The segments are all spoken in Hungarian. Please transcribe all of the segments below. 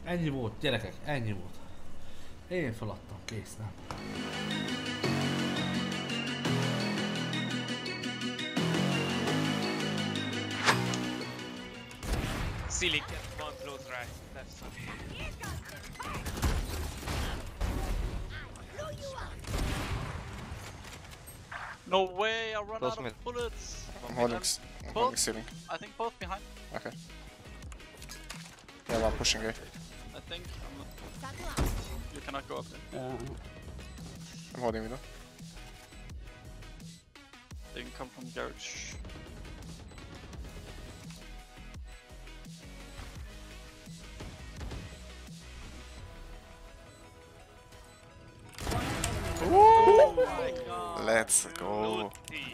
Ennyi volt, gyerekek, ennyi volt. Én feladtam, kész, nem. Ceiling, one close right, left side. No way, I run out of bullets. I'm holding ceiling. I think both behind. Okay. Yeah, one pushing A. I think. You cannot go up there. I'm holding middle. They can come from garage. Oh my god. Let's go.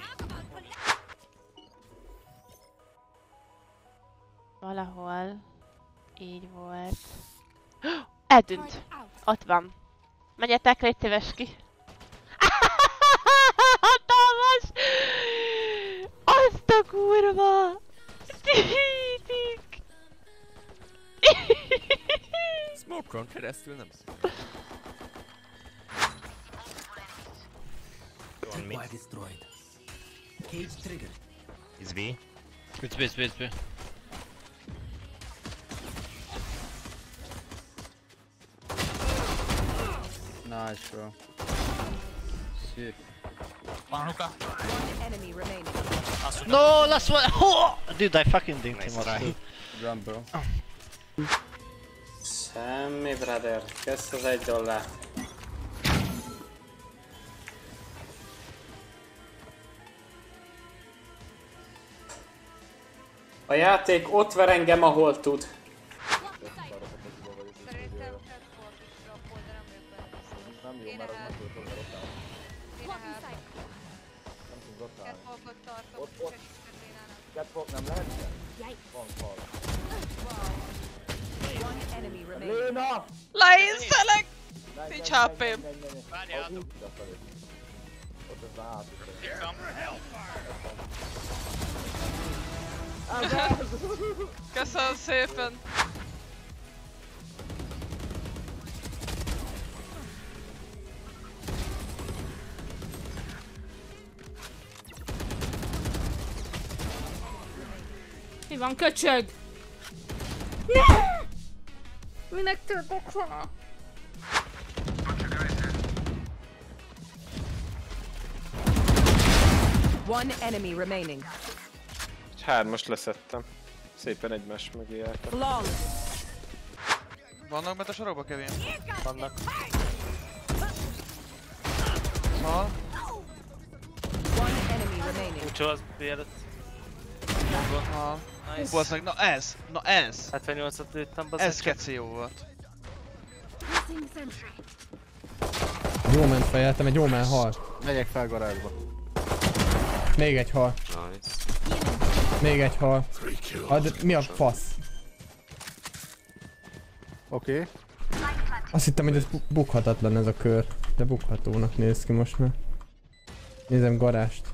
Valahol így volt. Eltűnt. Ott van. Menjetek, légy szíves ki. Hatalmas! Azt a kurva! Tízik! Smoke-on keresztül nem szól. Tripwire destroyed. Cage triggered. It's B. It's B, it's B, it's B. Nice, bro. Shit. One hookah. Enemy remaining. No, last one! Oh! Dude, I fucking dinked him off too. Run, bro. Semmi, brother. Kösz az $1. A játék ott ver engem, ahol tud. Szerintem Catwalk is rappol, de nem vagyok benne biztos. Nem jó, Én mert az ehhez. nem tudod rotálni. Én ehhez. Nem tud rotálni. Catwalkot tartok, Ott- csak Katrinának. Catwalk nem lehet? Van fal. One enemy remaining. Léna! Leinzelek! Nincs HP-m. Várjál! Ott ez már átüttem. Köszönöm szépen! Mi van, köcsög? Ne! Minek többek van? One enemy remaining. Hármast leszettem. Szépen egymás mögé álltak. Flawless. Vannak bent a sorokba, Kevin? Vannak. Hal? One enemy remaining. Úcsó az B előtt. Hal. Bazzeg, na ez! Na ez! 78-at lőttem, bazzeg. Ez keci jó volt. Jó ment fejeltem, egy jó men hal. Megyek fel garázsba. Még egy hal. Nice. Még egy hal. Mi a fasz? Oké. Azt hittem, hogy ez bukhatatlan ez a kör. De bukhatónak néz ki most már. Nézem garást.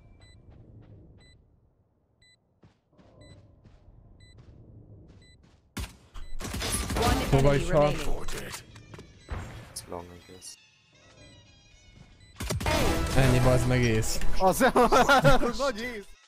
One Hova enemy is hal? remaining. It's long, I guess. Ennyi bazd meg ész. Az nagy ész!